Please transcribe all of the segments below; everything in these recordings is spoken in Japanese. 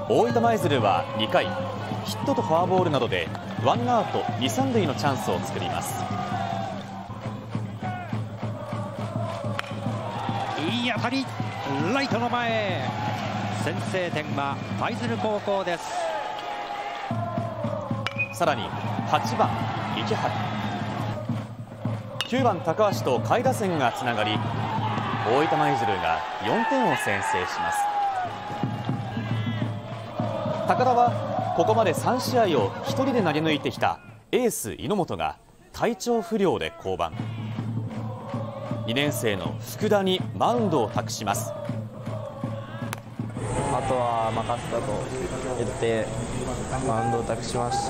大分舞鶴は2回ヒットとフォアボールなどでワンアウト2、3塁のチャンスを作ります。 いい当たり、ライトの前へ。先制点は舞鶴高校です。 さらに8番池原、9番高橋と下位打線がつながり、大分舞鶴が4点を先制します。高田はここまで3試合を1人で投げ抜いてきたエース猪本が体調不良で降板。2年生の福田にマウンドを託します。 あとは任せたと言ってマウンドを託しました。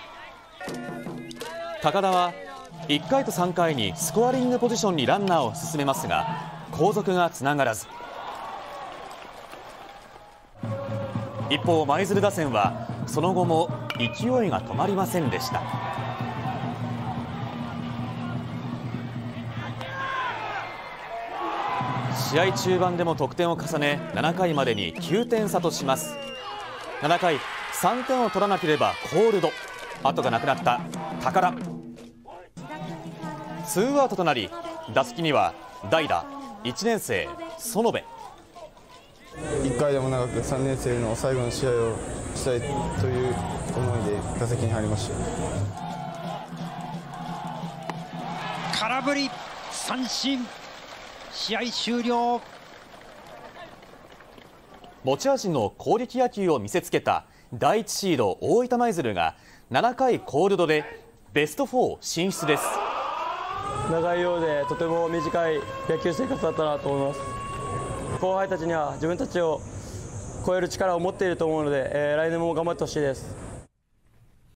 高田は1回と3回にスコアリングポジションにランナーを進めますが後続がつながらず、一方舞鶴打線はその後も勢いが止まりませんでした。試合中盤でも得点を重ね7回までに9点差とします。7回3点を取らなければコールド、後がなくなった高田。ツーアウトとなり打席には代打1年生園部。 1回でも長く3年生の最後の試合をしたいという思いで打席に入りました。 空振り三振、試合終了。 持ち味の攻撃野球を見せつけた第1シード大分舞鶴が7回コールドでベスト4進出です。 長いようでとても短い野球生活だったなと思います。後輩たちには自分たちを超える力を持っていると思うので、来年も頑張ってほしいです。